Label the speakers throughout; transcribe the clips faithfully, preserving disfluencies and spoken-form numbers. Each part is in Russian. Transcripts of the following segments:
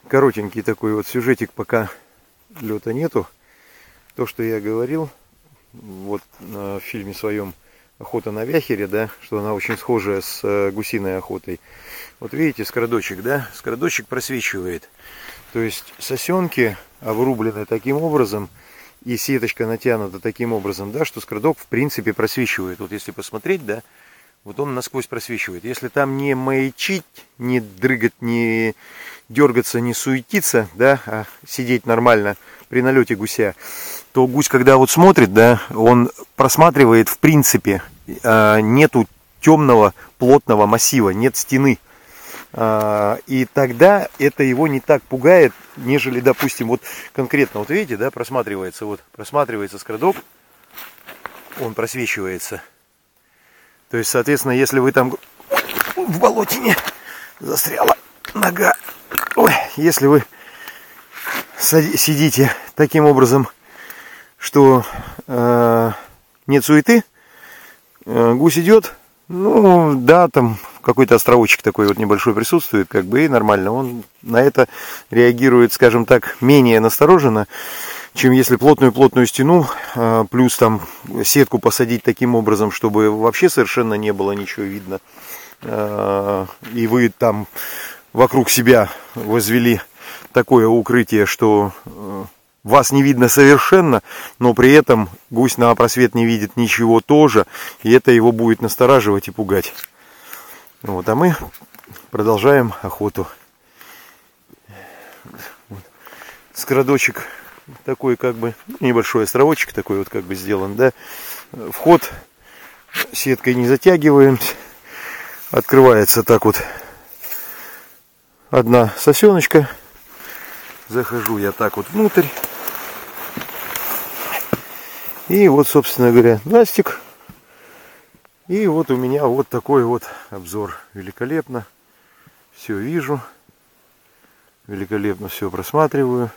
Speaker 1: коротенький такой вот сюжетик, пока лета нету. То, что я говорил вот в фильме своем «Охота на вяхере», да, что она очень схожая с гусиной охотой. Вот видите, скородочек, да, скородочек просвечивает. То есть сосенки обрублены таким образом, и сеточка натянута таким образом, да, что скородок в принципе просвечивает. Вот если посмотреть, да, вот он насквозь просвечивает. Если там не маячить, не дрыгать, не дергаться, не суетиться, да, а сидеть нормально при налете гуся, то гусь, когда вот смотрит, да, он просматривает в принципе, нету темного плотного массива, нет стены. И тогда это его не так пугает, нежели, допустим, вот конкретно, вот видите, да, просматривается, вот просматривается скородок, он просвечивается. То есть, соответственно, если вы там в болотине застряла нога, ой, если вы сидите таким образом, что э, нет суеты, э, гусь идет, ну да, там какой-то островочек такой вот небольшой присутствует, как бы, и нормально. Он на это реагирует, скажем так, менее настороженно, чем если плотную-плотную стену, плюс там сетку посадить таким образом, чтобы вообще совершенно не было ничего видно. И вы там вокруг себя возвели такое укрытие, что вас не видно совершенно, но при этом гусь на просвет не видит ничего тоже, и это его будет настораживать и пугать. Вот, а мы продолжаем охоту. Вот. Скородочек такой, как бы, небольшой островочек такой вот как бы сделан, да. Вход сеткой не затягиваем. Открывается так вот одна сосеночка. Захожу я так вот внутрь. И вот, собственно говоря, настик. И вот у меня вот такой вот обзор. Великолепно. Все вижу. Великолепно все просматриваю.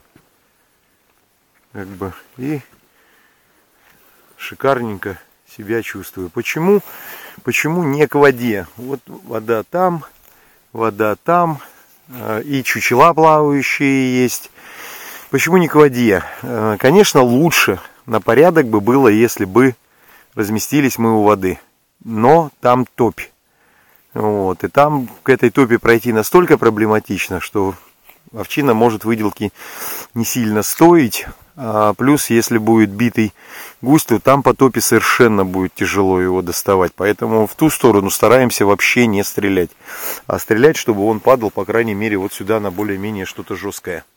Speaker 1: Как бы. И шикарненько себя чувствую. Почему? Почему не к воде? Вот вода там, вода там. И чучела плавающие есть. Почему не к воде? Конечно, лучше на порядок бы было, если бы разместились мы у воды. Но там топь. Вот. И там к этой топи пройти настолько проблематично, что овчина может выделки не сильно стоить. А плюс, если будет битый гусь, то там по топе совершенно будет тяжело его доставать. Поэтому в ту сторону стараемся вообще не стрелять. А стрелять, чтобы он падал, по крайней мере, вот сюда на более-менее что-то жесткое.